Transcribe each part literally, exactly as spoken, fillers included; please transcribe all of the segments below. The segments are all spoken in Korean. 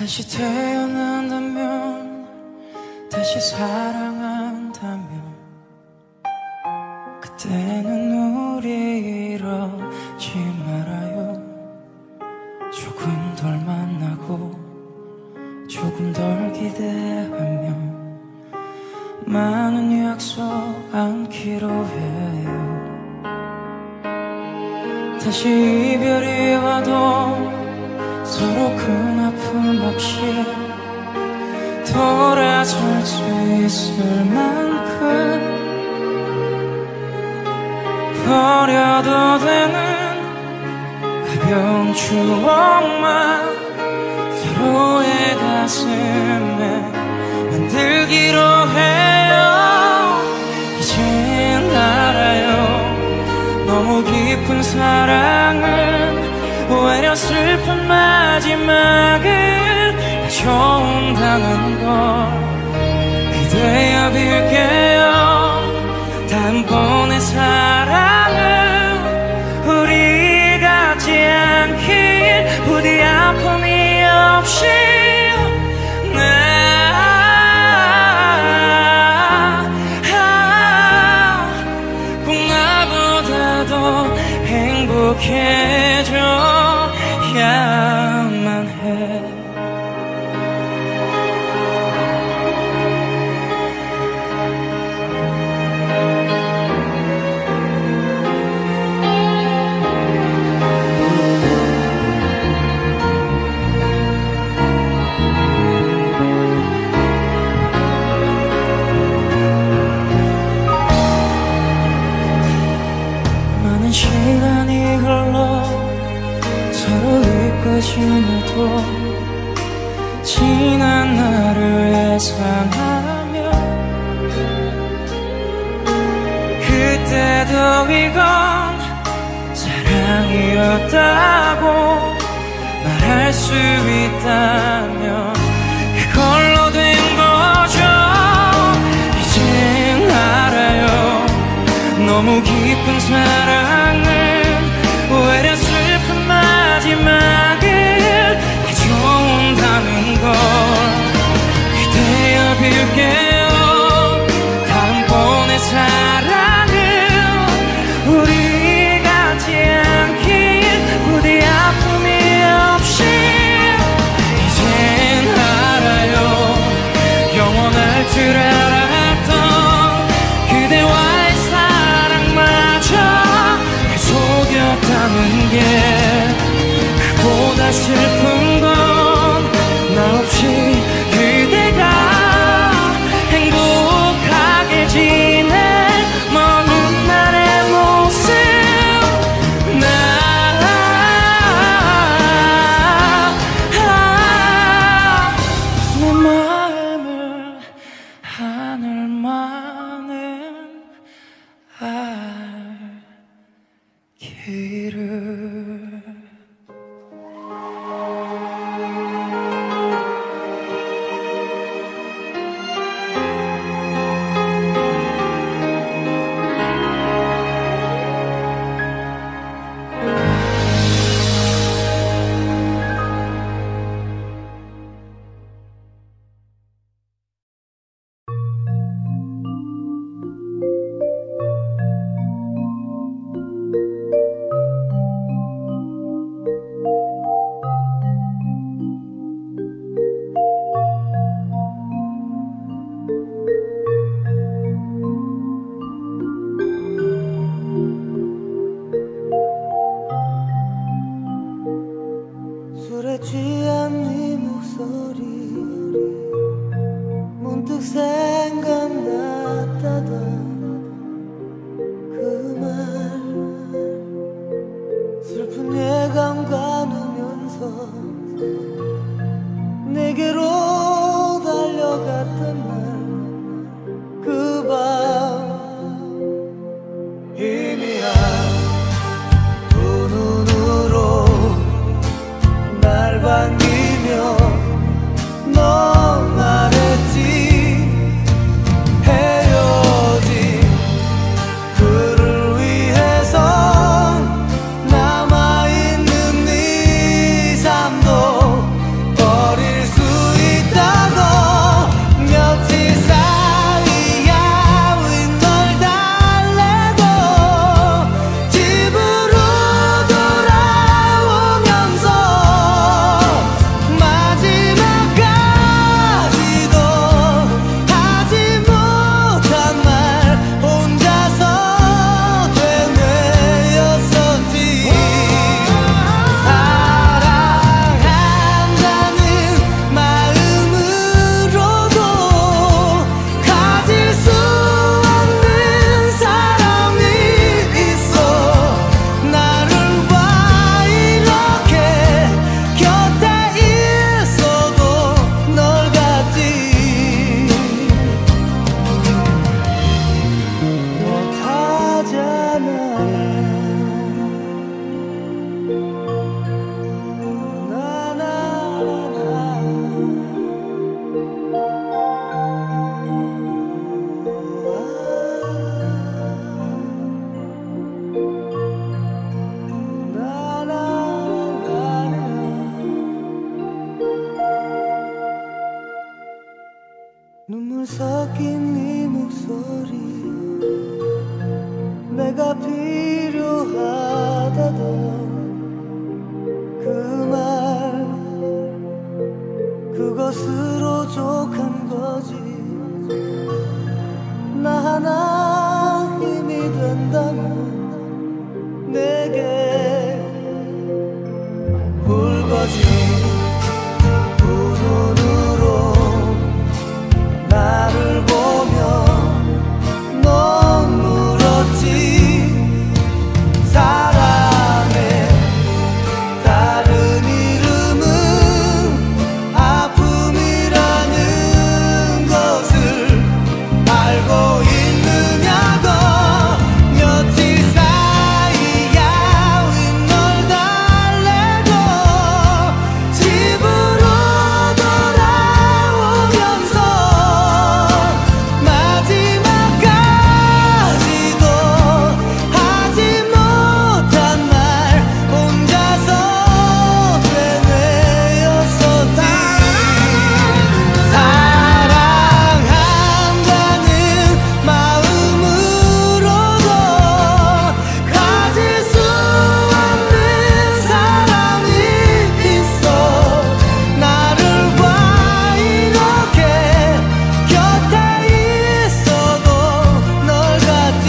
다시 태어난다면, 다시 사랑한다면, 그때는 우리 이러지 말아요. 조금 덜 만나고 조금 덜 기대하며 많은 약속 안기로 해요. 다시 이별이 와도 서로 큰 아픔 없이 돌아설 수 있을 만큼 버려도 되는 가벼운 추억만 서로의 가슴에 만들기로 해요. 이젠 알아요. 너무 깊은 사랑은 오히려 슬픈 마지막을 처음당한 걸 그대여 빌게요. 다음번의 사랑은 우리 같지 않길 부디 아픔이 없이 꼭 나보다도 행복해져야만 해. 많은 시간이 흘러 서로 잊고 지내도 지난 나를 예상하며 그때도 이건 사랑이었다고 말할 수 있다면 그걸로 된 거죠. 이젠 알아요. 너무 깊은 사랑은 오히려 슬픈 마지막을 가져온다는 걸 그대여 빌게요. 다음번의 사랑은 우리 같지 않길 부디 아픔이 없이 이젠 알아요. 영원할 줄 알았던 그대와의 사랑마저 눈물 섞인 네 목소리 내가 필요하다던 그 말 그것으로 족한 거지. 나 하나 힘이 된다면 내게 붉어진 두 눈으로 나를 보며 넌 물었지. 사랑의 다른 이름은 아픔이라는 것을 알고 있느냐고. 며칠 사이야 윈 널 달래고 집으로 돌아오면서 마지막까지도 하지 못한 말 혼자서 되뇌었었지. 사랑한다는 마음으로도 가질 수 없는 사랑이 있어. 나를 봐 이렇게 곁에 있어도 널 같지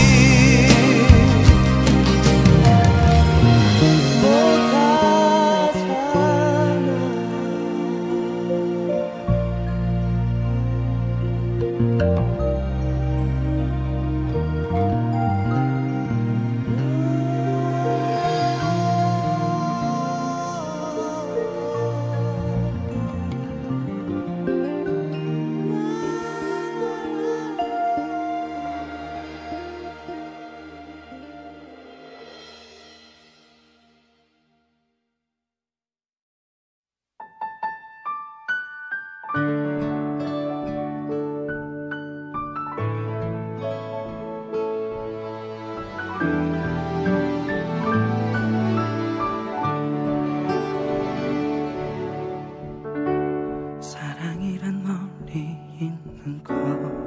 사랑이란 멀리 있는 것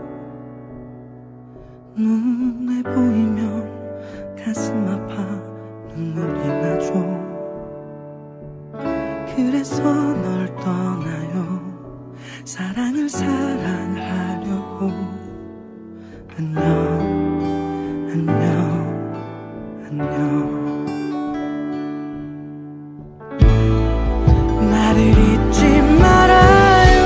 눈에 보이면 가슴 아파 눈물이 나죠. 그래서 널 떠나요. 사랑을 사랑하려고. 안녕 안녕 안녕. 나를 잊지 말아요.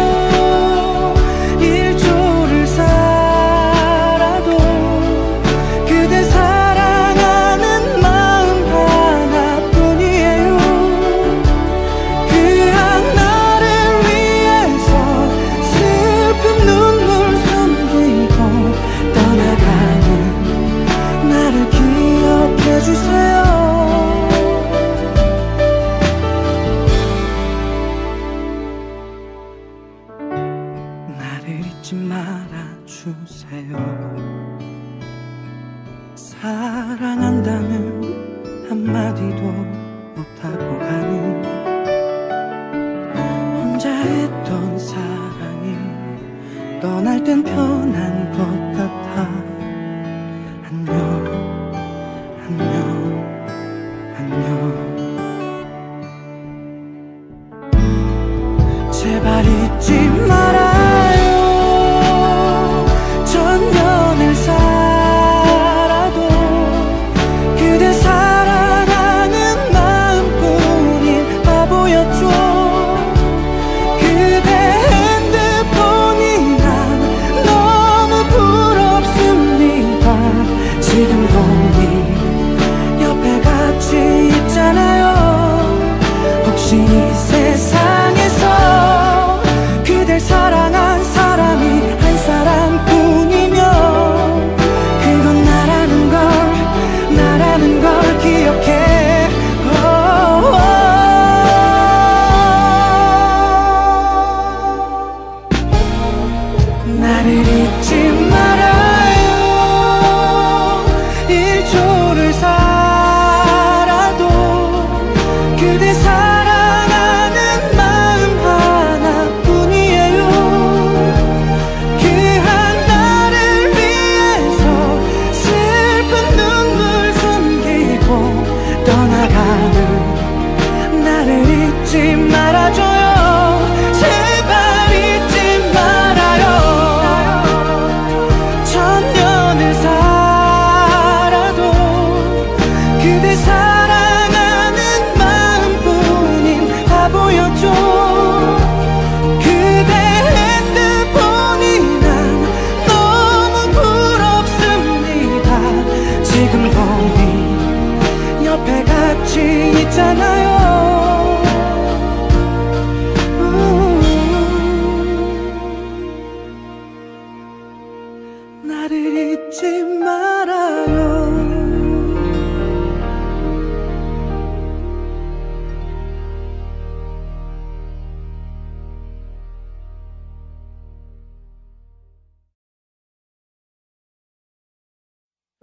일조를 살아도 그대 사랑하는 마음 하나뿐이에요. 그 하나를 위해서 슬픈 눈물 숨기고 떠나가는 나를 기억해주세요. 나를 잊지 말아주세요. 사랑한다는 한마디도 못하고 가는 혼자 했던 사랑이 떠날 땐 편한 것 같아. 안녕 안녕 안녕. 제발 잊지 말아요. 천년을 살아도 그대 사랑하는 마음뿐인 바보였죠. 그대 핸드폰이 난 너무 부럽습니다. 지금도 네 옆에 같이 있잖아요. 혹시 이 세상에서 그댈 사랑한 사람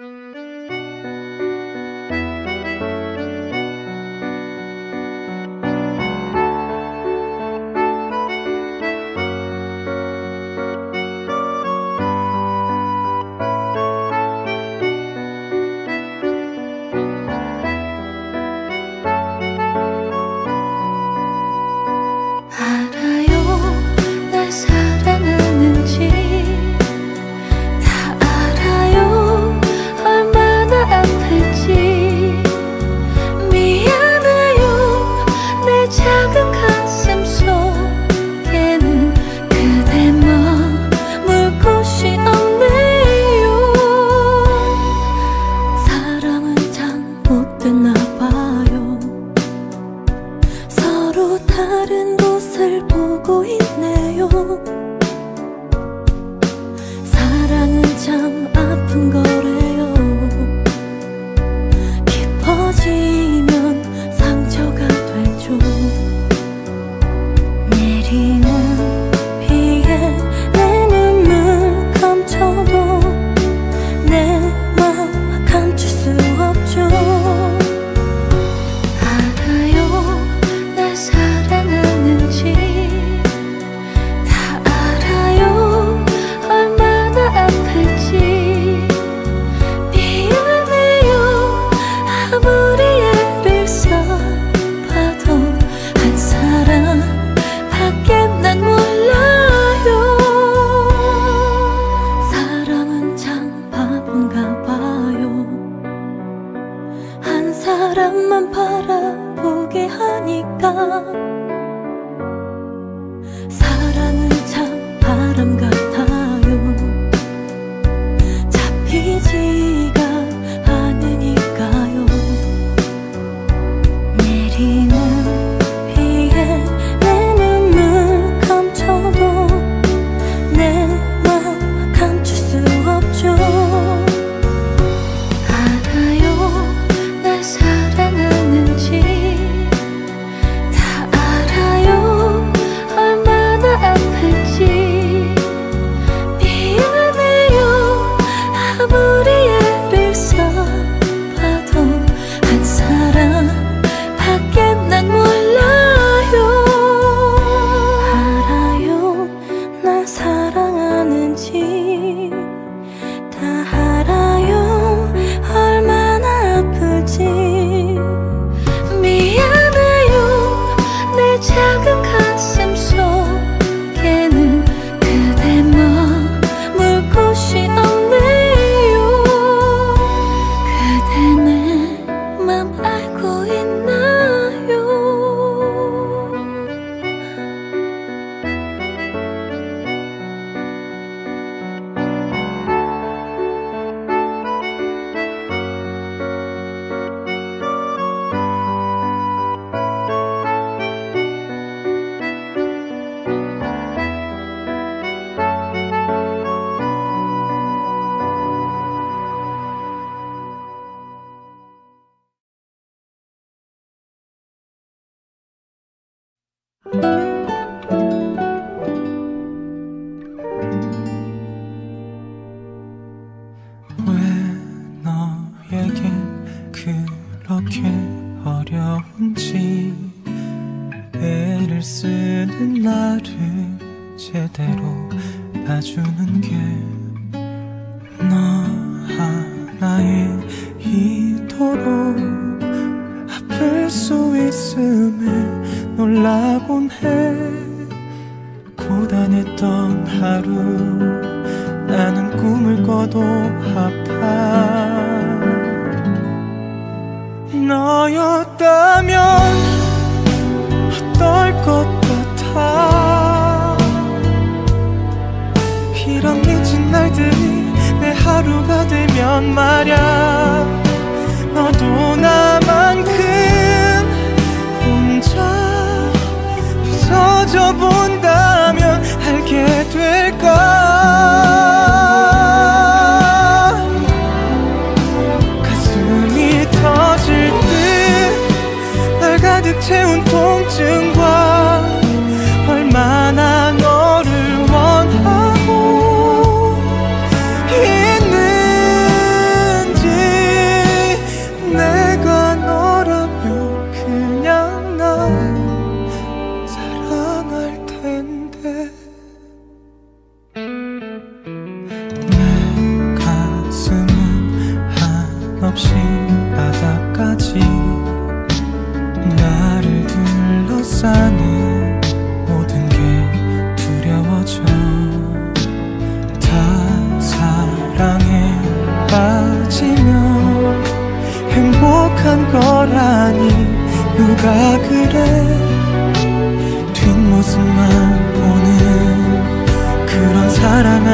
있는지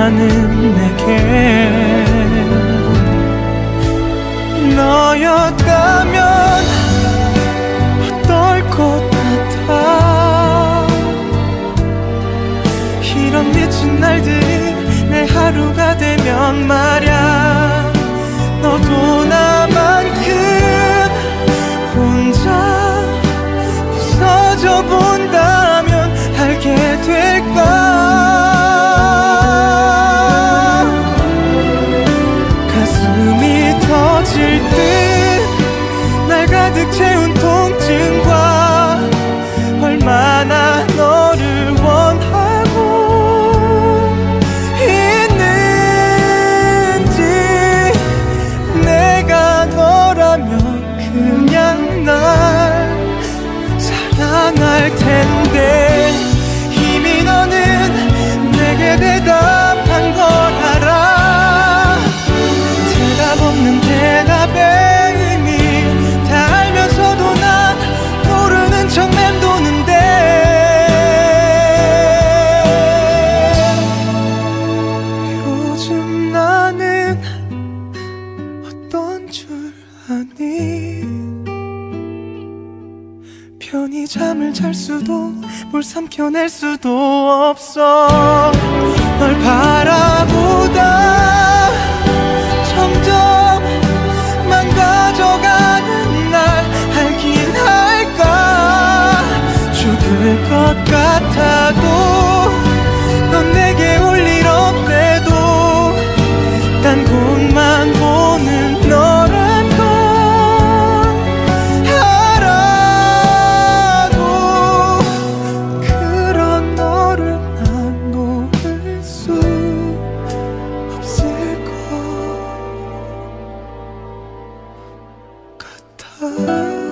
많은 내게 너였다면 어떨 것 같아. 이런 미친 날들이 내 하루가 되면 말야 너도 나만큼 혼자 웃어줘 본다면 알게 될까. 가슴이 터질 듯 날 가득 채운 통증과 얼마나 너를 원하고 있는지. 내가 너라면 그냥 날 사랑할 텐데 이미 너는 내게 대답한 걸 알아. 대답 없는 대답에 이미 다 알면서도 난 모르는 척 맴도는데 요즘 나는 어떤 줄 아니. 편히 잠을 잘 수도 뭘 삼켜낼 수도 없어. 널 바라보다 점점 망가져가는 날 알긴 할까. 죽을 것 같아도 넌 내게 올 일 없대도 딴 곳만 보는 너란 걸 알아도 그런 너를 난 놓을 수 없을 것 같아.